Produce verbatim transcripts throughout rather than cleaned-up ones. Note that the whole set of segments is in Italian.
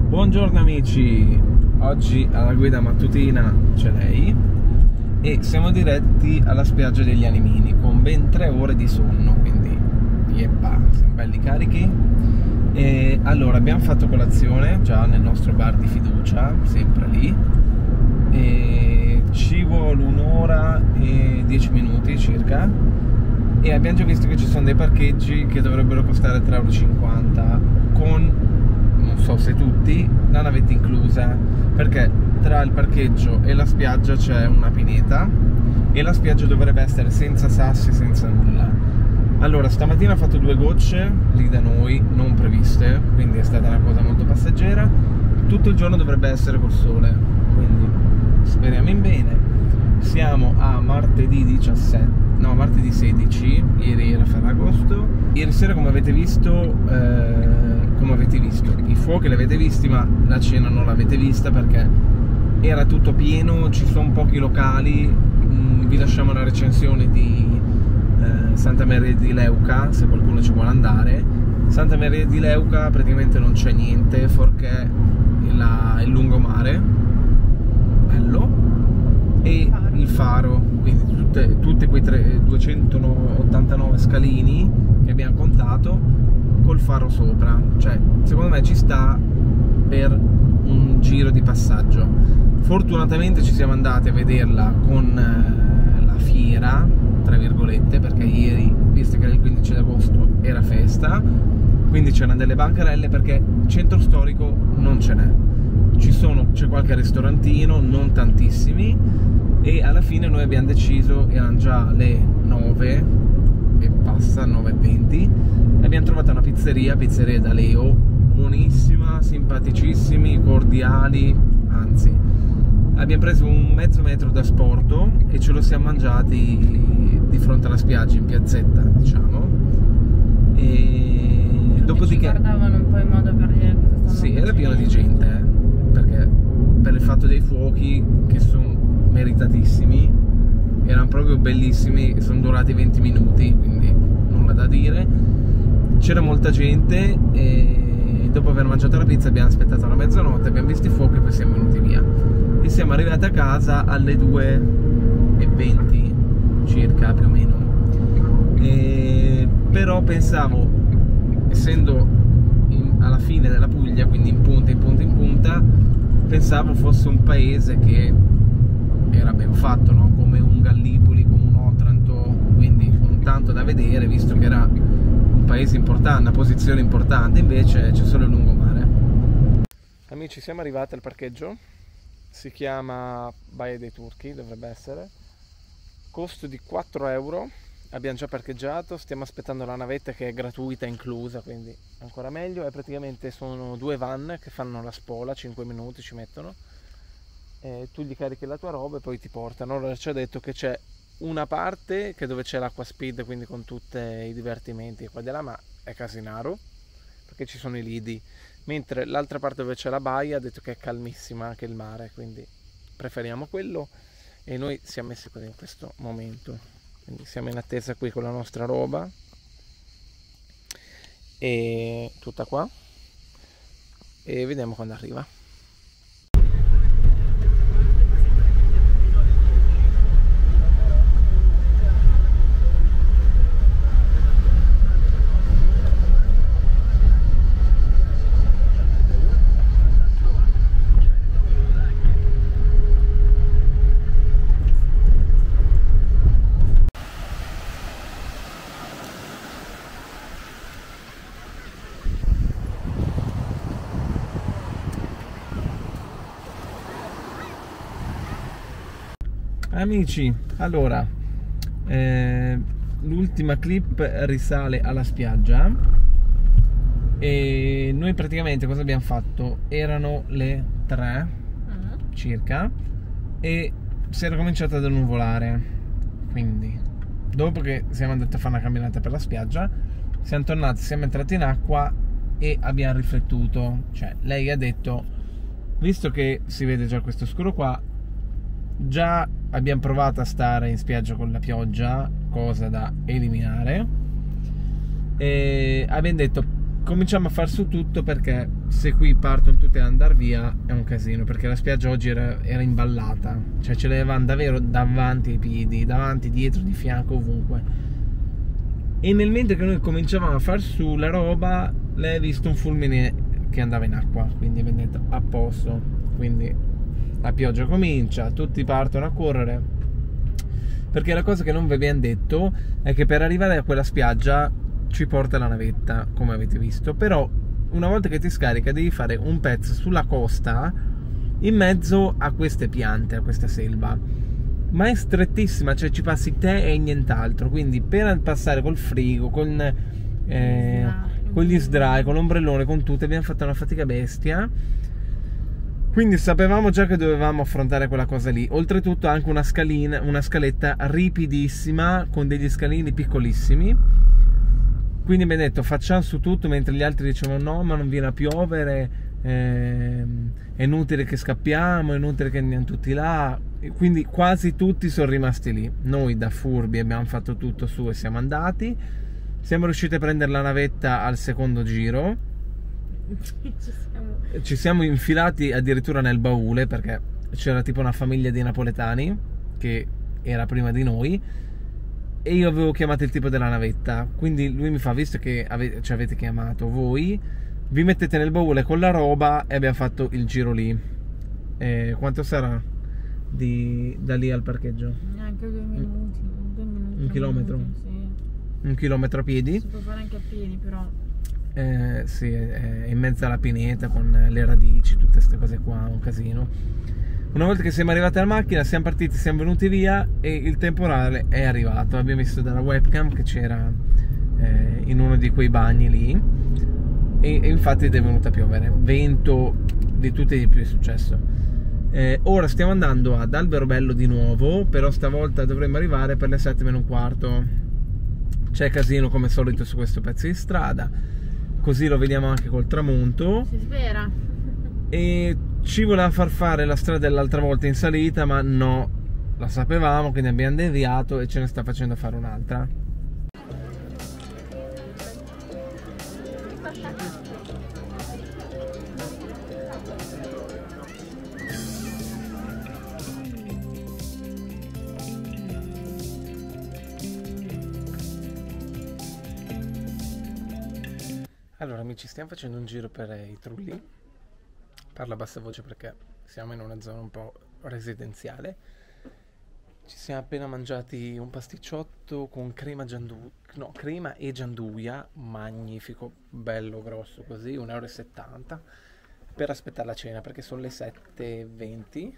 Buongiorno amici, oggi alla guida mattutina c'è lei e siamo diretti alla spiaggia degli Animini con ben tre ore di sonno, quindi yeppa, siamo belli carichi. E allora abbiamo fatto colazione già nel nostro bar di fiducia, sempre lì, e ci vuole un'ora e dieci minuti circa, e abbiamo già visto che ci sono dei parcheggi che dovrebbero costare tre euro e cinquanta con, non so se tutti, la navetta inclusa, perché tra il parcheggio e la spiaggia c'è una pineta e la spiaggia dovrebbe essere senza sassi, senza nulla. Allora, stamattina ho fatto due gocce lì da noi, non previste, quindi è stata una cosa molto passeggera. Tutto il giorno dovrebbe essere col sole, quindi speriamo in bene. Siamo a martedì diciassette, no, martedì sedici, ieri era Ferragosto. Ieri sera, come avete visto, eh, come avete visto, i fuochi li avete visti, ma la cena non l'avete vista perché era tutto pieno, ci sono pochi locali. Mm, vi lasciamo una recensione di eh, Santa Maria di Leuca, se qualcuno ci vuole andare. Santa Maria di Leuca praticamente non c'è niente, fuorché il, il lungomare, bello, e il faro, quindi tutte, tutte quei tre, duecentoottantanove scalini che abbiamo contato col faro sopra, cioè secondo me ci sta per un giro di passaggio. Fortunatamente ci siamo andati a vederla con eh, la fiera, tra virgolette, perché ieri, visto che era il quindici agosto, era festa, quindi c'erano delle bancarelle, perché centro storico non ce n'è. Ci sono, c'è qualche ristorantino, non tantissimi, e alla fine noi abbiamo deciso, erano già le nove e passa, nove e venti, abbiamo trovato una pizzeria, pizzeria da Leo, buonissima, simpaticissimi, cordiali, anzi abbiamo preso un mezzo metro da sporto e ce lo siamo mangiati di fronte alla spiaggia, in piazzetta, diciamo. E dopodiché ci guardavano un po' in modo per dire cosa stanno sì, facendo. era pieno di gente, eh, perché per il fatto dei fuochi, che sono meritatissimi, erano proprio bellissimi e sono durati venti minuti, quindi nulla da dire. C'era molta gente e dopo aver mangiato la pizza abbiamo aspettato la mezzanotte, abbiamo visto i fuochi e poi siamo venuti via e siamo arrivati a casa alle due e venti circa, più o meno. E però pensavo, essendo in, alla fine della Puglia, quindi in punta, in punta, in punta, pensavo fosse un paese che era ben fatto, no? Come un Gallipoli, come un Otranto, quindi con tanto da vedere, visto che era un paese importante, una posizione importante. Invece c'è solo il lungomare. Amici, siamo arrivati al parcheggio, si chiama Baia dei Turchi, dovrebbe essere, costo di quattro euro, abbiamo già parcheggiato, stiamo aspettando la navetta che è gratuita, inclusa, quindi ancora meglio. E praticamente sono due van che fanno la spola, cinque minuti ci mettono, e tu gli carichi la tua roba e poi ti portano. Allora ci ha detto che c'è una parte che dove c'è l'acqua speed, quindi con tutti i divertimenti qua di là, ma è casinaro perché ci sono i lidi, mentre l'altra parte dove c'è la baia ha detto che è calmissima anche il mare, quindi preferiamo quello. E noi siamo messi così in questo momento, quindi siamo in attesa qui con la nostra roba e tutta qua, e vediamo quando arriva. Amici, allora eh, l'ultima clip risale alla spiaggia e noi praticamente cosa abbiamo fatto? Erano le tre uh-huh. circa e si era cominciato ad annuvolare, quindi dopo che siamo andati a fare una camminata per la spiaggia siamo tornati, siamo entrati in acqua e abbiamo riflettuto. Cioè lei ha detto, visto che si vede già questo scuro qua, già abbiamo provato a stare in spiaggia con la pioggia, cosa da eliminare, e abbiamo detto cominciamo a far su tutto, perché se qui partono tutte ad andare via è un casino, perché la spiaggia oggi era, era imballata, cioè ce l'avevano davvero davanti ai piedi, davanti, dietro, di fianco, ovunque. E nel mentre che noi cominciavamo a far su la roba, lei ha visto un fulmine che andava in acqua, quindi abbiamo detto a posto. Quindi la pioggia comincia, tutti partono a correre, perché la cosa che non vi abbiamo detto è che per arrivare a quella spiaggia ci porta la navetta, come avete visto, però una volta che ti scarica devi fare un pezzo sulla costa in mezzo a queste piante, a questa selva, ma è strettissima, cioè ci passi te e nient'altro. Quindi per passare col frigo, con, eh, con gli sdrai, con l'ombrellone, con tutto, abbiamo fatto una fatica bestia. Quindi sapevamo già che dovevamo affrontare quella cosa lì. Oltretutto anche una scalina, una scaletta ripidissima con degli scalini piccolissimi. Quindi mi ha detto facciamo su tutto, mentre gli altri dicevano no, ma non viene a piovere, eh, è inutile che scappiamo, è inutile che andiamo tutti là. E quindi quasi tutti sono rimasti lì. Noi da furbi abbiamo fatto tutto su e siamo andati. Siamo riusciti a prendere la navetta al secondo giro. Ci siamo. Ci siamo infilati addirittura nel baule, perché c'era tipo una famiglia di napoletani che era prima di noi e io avevo chiamato il tipo della navetta, quindi lui mi fa, visto che ave ci avete chiamato voi, vi mettete nel baule con la roba, e abbiamo fatto il giro lì. Eh, quanto sarà di, da lì al parcheggio? Neanche due minuti, due minuti Un chilometro? Minuti, sì. Un chilometro a piedi? Si può fare anche a piedi, però Eh, sì, è in mezzo alla pineta con le radici, tutte queste cose qua, un casino. Una volta che siamo arrivati alla macchina, siamo partiti, siamo venuti via e il temporale è arrivato. Abbiamo visto dalla webcam che c'era eh, in uno di quei bagni lì e, e infatti è venuto a piovere, vento di tutti e di più è successo. Eh, ora stiamo andando ad Alberobello di nuovo, però stavolta dovremmo arrivare per le sette meno un quarto. C'è casino come solito su questo pezzo di strada, così lo vediamo anche col tramonto. si spera. E ci voleva far fare la strada dell'altra volta in salita, ma no, la sapevamo, quindi abbiamo deviato e ce ne sta facendo fare un'altra. Allora amici, stiamo facendo un giro per i Trulli. Parlo a bassa voce perché siamo in una zona un po' residenziale. Ci siamo appena mangiati un pasticciotto con crema giandu... no, crema e gianduia, magnifico, bello grosso così, un euro e settanta, per aspettare la cena, perché sono le sette e venti,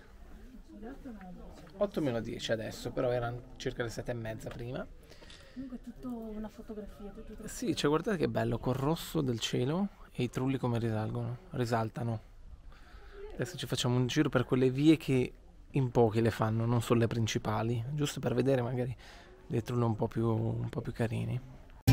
otto meno dieci adesso, però erano circa le sette e mezza prima. Comunque è tutto una fotografia, tutto Sì, cioè guardate che bello, col rosso del cielo e i Trulli come risalgono, risaltano. Adesso ci facciamo un giro per quelle vie che in pochi le fanno, non solo le principali, giusto per vedere magari dei Trulli un po' più, un po' più carini.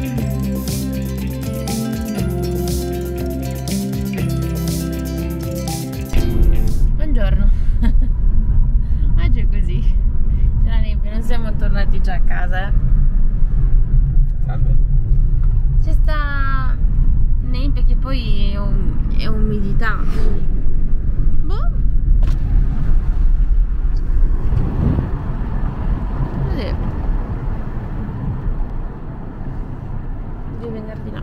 Buongiorno. Oggi è così. C'è la nebbia, non siamo tornati già a casa. Salve. C'è sta nebbia che poi è, um è umidità. Boh. Così. Devi venire di là.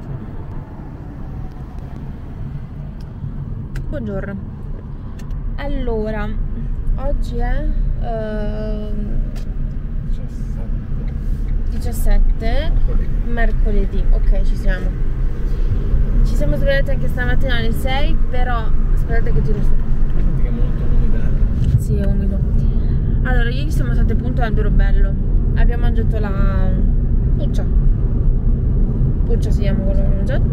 Buongiorno. Allora, oggi è uh, diciassette mercoledì. Ok, ci siamo. Ci siamo svegliati anche stamattina alle sei, però aspettate che tiro su. Che è molto umida. Sì, è umido. Allora, ieri siamo state appunto a Alberobello. Abbiamo mangiato la puccia. Puccia si chiama quello che abbiamo mangiato.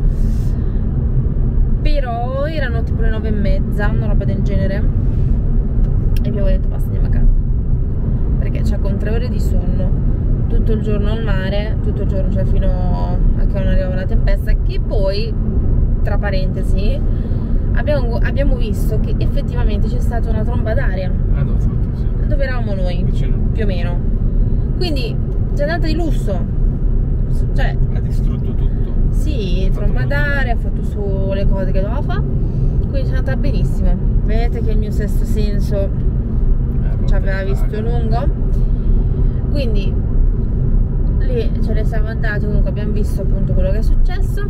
Però erano tipo le nove e mezza, una roba del genere. E abbiamo detto basta, andiamo a casa. Perché c'è con tre ore di sonno, tutto il giorno al mare, tutto il giorno, cioè fino a che non arrivava la tempesta, che poi, tra parentesi, abbiamo, abbiamo visto che effettivamente c'è stata una tromba d'aria. Ah, dove fatto, sì. Dove eravamo noi, Vicino. più o meno. Quindi c'è andata di lusso. Cioè, Ha distrutto tutto. Sì, tromba d'aria, ha fatto su le cose che doveva fare, quindi sono andata benissimo. Vedete che il mio sesto senso Eh, ci aveva visto lungo, quindi lì ce ne siamo andati, comunque abbiamo visto appunto quello che è successo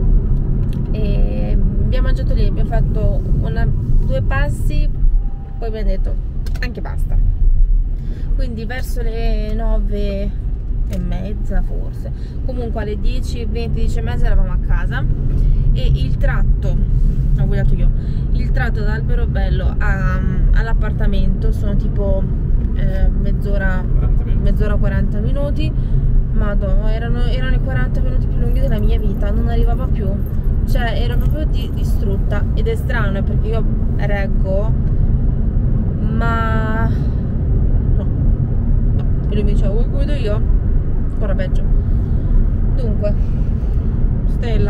e abbiamo mangiato lì, abbiamo fatto una, due passi, poi abbiamo detto anche basta, quindi verso le nove e mezza forse, comunque alle dieci, venti, dieci e mezza eravamo a casa e il tratto, ho guidato io, il tratto da Alberobello all'appartamento sono tipo eh, mezz'ora, mezz'ora quaranta minuti. Madonna, erano, erano i quaranta minuti più lunghi della mia vita, non arrivava più, cioè ero proprio di, distrutta. Ed è strano perché io reggo, ma no, no. E lui mi diceva vuoi guido io? Ancora peggio. Dunque Stella,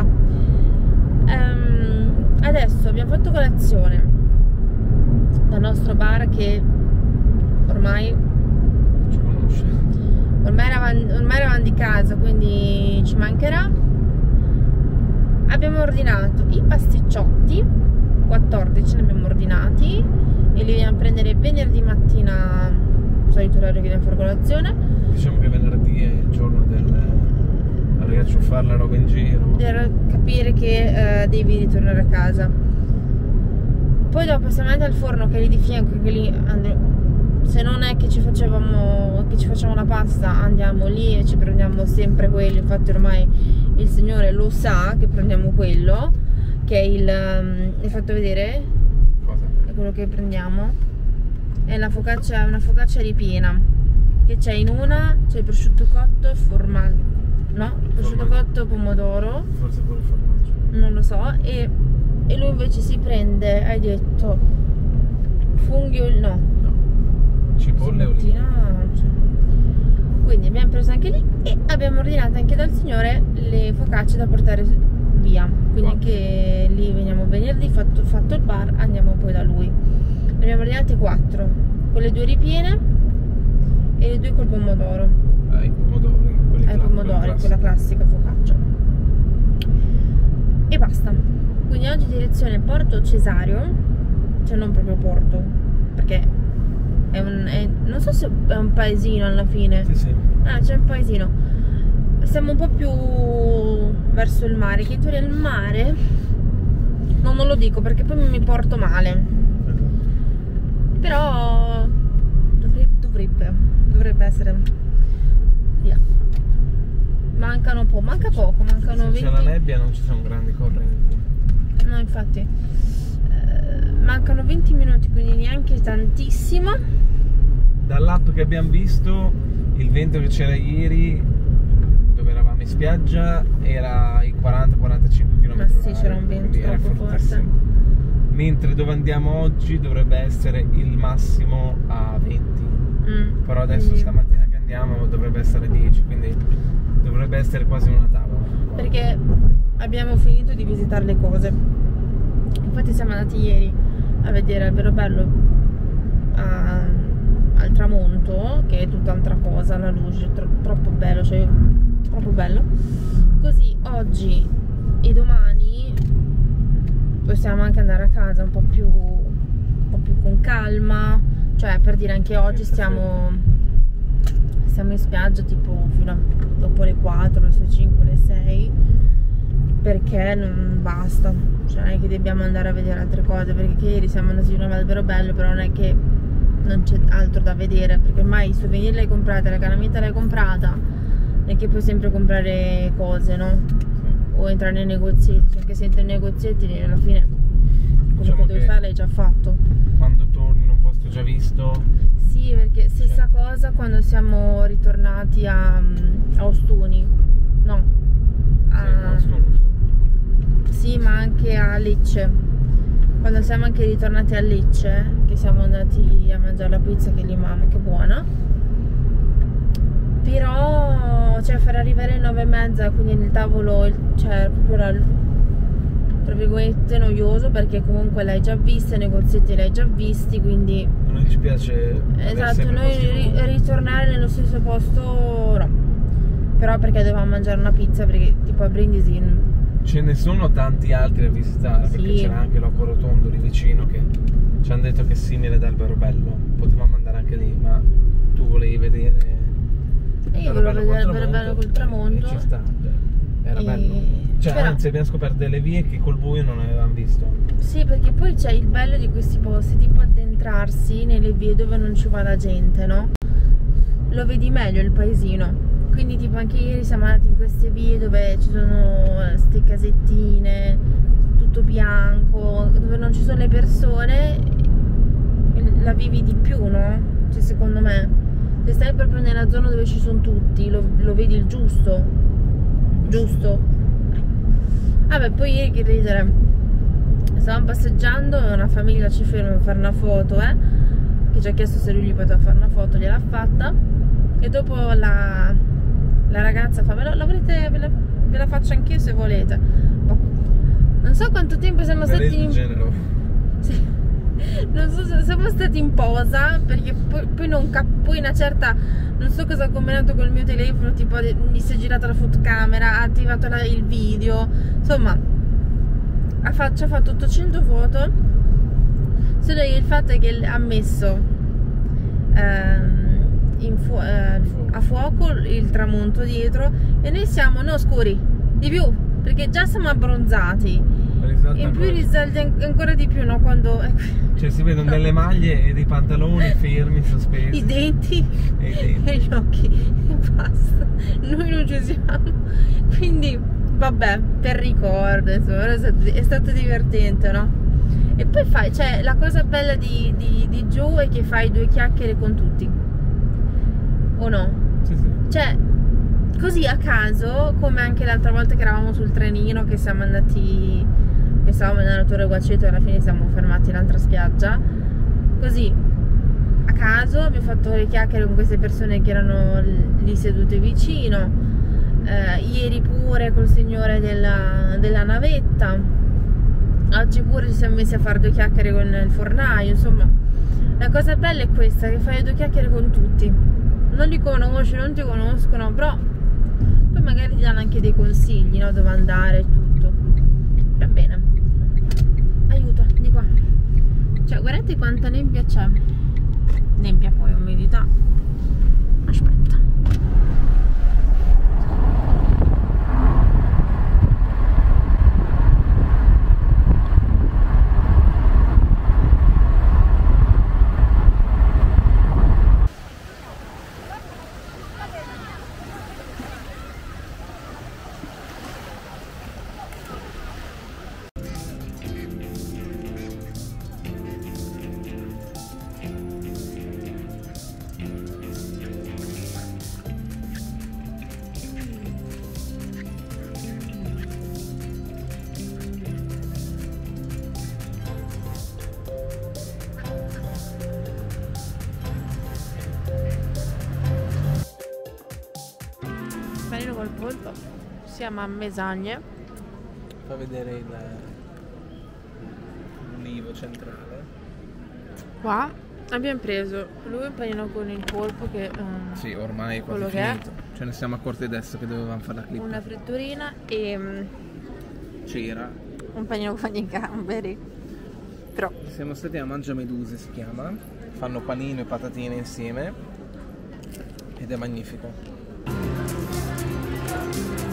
um, adesso abbiamo fatto colazione dal nostro bar che ormai ci conosce. Ormai eravamo, ormai eravamo di casa, quindi ci mancherà. Abbiamo ordinato i pasticciotti, quattordici ne abbiamo ordinati e li andiamo a prendere venerdì mattina, solito orario che andiamo a fare colazione. Diciamo che venerdì è il giorno del riacciuffare la roba in giro, Per capire che eh, devi ritornare a casa. Poi dopo siamo andati al forno che è lì di fianco, che lì andremo. Se non è che ci facevamo che ci facciamo la pasta, andiamo lì e ci prendiamo sempre quello. Infatti ormai il signore lo sa che prendiamo quello, che è il um, hai fatto vedere? cosa? È quello che prendiamo, è la focaccia, una focaccia ripiena che c'è in una, c'è il prosciutto cotto e formaggio, no? Prosciutto cotto, pomodoro, Forse pure il formaggio, non lo so, e, e lui invece si prende, hai detto funghi o no? cipolle e olive. Cioè. Quindi abbiamo preso anche lì e abbiamo ordinato anche dal signore le focacce da portare via, quindi Wow. anche lì veniamo venerdì, fatto, fatto il bar, andiamo poi da lui. Ne abbiamo ordinate quattro, con le due ripiene e le due col pomodoro. Ah, i pomodori, quelli Ai cla- pomodori, quelli quella classica focaccia. E basta. Quindi oggi direzione Porto Cesario, cioè non proprio Porto, perché è un, è, non so se è un paesino alla fine. Sì, sì. Ah, c'è un paesino. Siamo un po' più verso il mare, che in teoria il mare no, non lo dico perché poi mi porto male. Però dovrebbe, dovrebbe, dovrebbe essere via. Mancano un po', manca poco, mancano Se venti. c'è la nebbia non ci sono grandi correnti. No, infatti eh, mancano venti minuti, quindi neanche tantissimo. Dall'app che abbiamo visto, il vento che c'era ieri, dove eravamo in spiaggia, era ai quaranta quarantacinque chilometri Ma sì, c'era un vento troppo forte. Mentre dove andiamo oggi dovrebbe essere il massimo a venti. Mm, Però adesso quindi- stamattina che andiamo dovrebbe essere dieci, quindi dovrebbe essere quasi una tavola. perché abbiamo finito di visitare le cose. Infatti siamo andati ieri a vedere Alberobello a, al tramonto, che è tutt'altra cosa, la luce, tro, troppo bello, cioè troppo bello. Così oggi e domani possiamo anche andare a casa un po' più, un po' più con calma, cioè per dire anche oggi stiamo, stiamo in spiaggia tipo fino a dopo le quattro, le cinque, le sei, perché non basta, cioè non è che dobbiamo andare a vedere altre cose, perché ieri siamo andati di nuovo ad Alberobello, però non è che non c'è altro da vedere, perché ormai i souvenir l'hai comprata, la calamita l'hai comprata, non è che puoi sempre comprare cose, no? O entrare nei negozietti, anche se entri nei negozietti alla fine quello Diciamo che devi che fare l'hai già fatto. Quando torni in un posto già visto, Sì, perché stessa cosa quando siamo ritornati a, a Ostuni, no, a, sì, no, sì, ma anche a Lecce. Quando siamo anche ritornati a Lecce, che siamo andati a mangiare la pizza che lì mamma, che buona. Però, cioè, far arrivare alle nove e mezza, quindi nel tavolo, cioè, proprio era, tra virgolette, noioso, perché comunque l'hai già vista, i negozietti l'hai già visti, quindi... non ci piace avere Esatto, sempre noi posti ri- nuovi. ritornare nello stesso posto, no. Però perché dovevamo mangiare una pizza, perché tipo a Brindisi ce ne sono tanti altri da visitare, sì. Perché c'era anche Loco Rotondo lì vicino che ci hanno detto che è simile ad Alberobello. Potevamo andare anche lì, ma tu volevi vedere e io volevo vedere Alberobello col tramonto, e ci sta, era e... bello, cioè Però... anzi abbiamo scoperto delle vie che col buio non avevamo visto. Sì, perché poi c'è il bello di questi posti, tipo addentrarsi nelle vie dove non ci va la gente, no? Lo vedi meglio il paesino. Quindi tipo anche ieri siamo andati in queste vie dove ci sono queste casettine, tutto bianco, dove non ci sono le persone, la vivi di più, no? Cioè secondo me, se stai proprio nella zona dove ci sono tutti, lo, lo vedi il giusto, giusto? Vabbè, poi ieri che ridere, stavamo passeggiando e una famiglia ci ferma per fare una foto, eh? Che ci ha chiesto se lui gli poteva fare una foto, gliel'ha fatta, e dopo la... la ragazza fa, la, la volete, ve la, ve la faccio anch'io se volete. Boh. Non so quanto tempo siamo per stati in... genero. Sì. Non so se siamo stati in posa, perché poi, poi non cap... poi una certa, non so cosa ha combinato col mio telefono, tipo mi si è girata la fotocamera, ha attivato la, il video, insomma ha fatto, ci ha fatto ottocento foto. Solo che il fatto è che ha messo ehm, in fu eh, a fuoco il tramonto dietro e noi siamo no scuri di più, perché già siamo abbronzati, in più risalti ancora di più, no? Quando cioè si vedono delle maglie e dei pantaloni fermi, sospesi, i denti e, i denti. e gli occhi e basta, noi non ci siamo, quindi vabbè, per ricordo, insomma, è stato, è stato divertente, no? E poi fai, cioè la cosa bella di, di, di giù è che fai due chiacchiere con tutti, o no? Sì, sì. Cioè, così a caso, come anche l'altra volta che eravamo sul trenino, che siamo andati, pensavamo andare a Torre Guaceto e alla fine siamo fermati in un'altra spiaggia, così a caso abbiamo fatto le chiacchiere con queste persone che erano lì sedute vicino, eh, ieri pure col signore della, della navetta, oggi pure ci siamo messi a fare due chiacchiere con il fornaio, insomma la cosa bella è questa, che fai due chiacchiere con tutti, non li conosci, non ti conoscono, però poi magari ti danno anche dei consigli, no? Dove andare e tutto. Va bene, aiuto, di qua, cioè guardate quanta nebbia c'è, nebbia poi umidità, aspetta. Panino col polpo, siamo a Mesagne. Fa vedere il l'ulivo centrale. Qua abbiamo preso lui un panino con il polpo che um, sì, ormai è quasi quello che finito. è. Ce ne siamo accorti adesso che dovevamo fare la clip. Una fritturina e um, c'era un panino con i gamberi. Però siamo stati a Mangia Meduse, si chiama, fanno panino e patatine insieme ed è magnifico.